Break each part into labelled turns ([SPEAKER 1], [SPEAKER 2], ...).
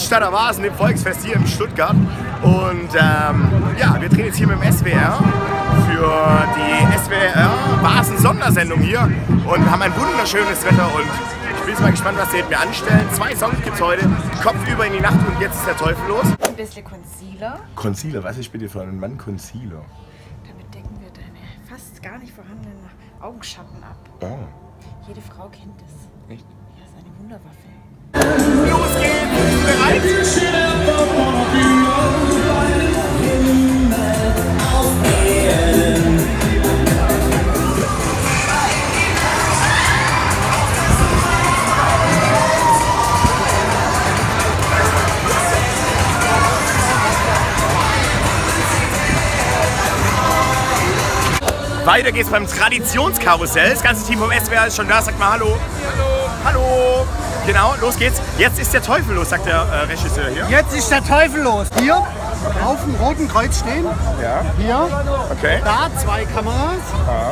[SPEAKER 1] Cannstatter Vasen, dem Volksfest hier in Stuttgart. Und ja, wir drehen jetzt hier mit dem SWR für die SWR Vasen Sondersendung hier und haben ein wunderschönes Wetter und ich bin jetzt mal gespannt, was sie mit mir anstellen. 2 Songs gibt es heute, Kopfüber in die Nacht und jetzt ist der Teufel los.
[SPEAKER 2] Ein bisschen Concealer.
[SPEAKER 1] Concealer, was ist bitte für einen Mann Concealer?
[SPEAKER 2] Damit decken wir deine fast gar nicht vorhandenen Augenschatten ab.
[SPEAKER 1] Oh.
[SPEAKER 2] Jede Frau kennt es.
[SPEAKER 1] Echt?
[SPEAKER 2] Ja, ist eine Wunderwaffe.
[SPEAKER 1] Los geht's! Bist du bereit? Weiter geht's beim Traditionskarussell. Das ganze Team vom SWR ist schon da. Sagt mal Hallo. Hallo. Hallo. Genau, los geht's. Jetzt ist der Teufel los, sagt der Regisseur hier.
[SPEAKER 3] Jetzt ist der Teufel los. Hier auf dem Roten Kreuz stehen.
[SPEAKER 1] Ja.
[SPEAKER 3] Hier.
[SPEAKER 1] Okay.
[SPEAKER 3] Da 2 Kameras.
[SPEAKER 1] Ja.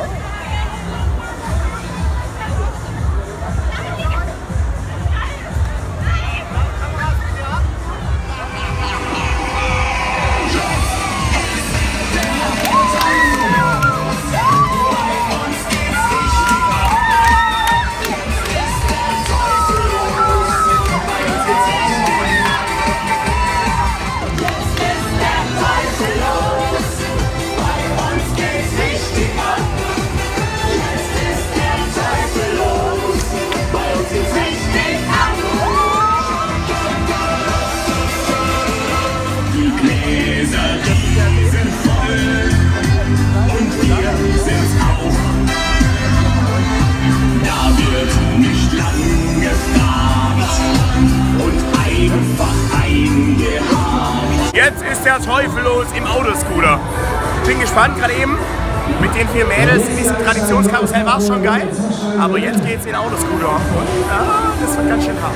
[SPEAKER 1] Jetzt ist der Teufel los im Autoscooter. Bin gespannt, gerade eben mit den 4 Mädels in diesem Traditionskarussell war es schon geil. Aber jetzt geht's in den Autoscooter und das wird ganz schön hart.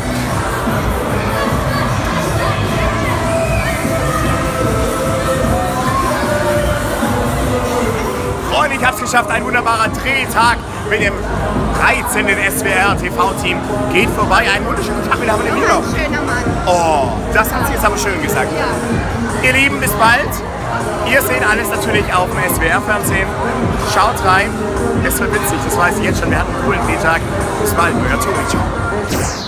[SPEAKER 1] Freunde, ich hab's geschafft, ein wunderbarer Drehtag mit dem 13. SWR TV-Team geht vorbei. Einen wunderschönen Tag, wir haben den Milo.
[SPEAKER 2] Schöner Mann.
[SPEAKER 1] Oh, das hat sie jetzt aber schön gesagt.
[SPEAKER 2] Ja.
[SPEAKER 1] Ihr Lieben, bis bald. Ihr seht alles natürlich auf dem SWR-Fernsehen. Schaut rein. Es wird witzig, das weiß ich jetzt schon. Wir hatten einen coolen Drehtag. Bis bald, euer Tobi. Ciao.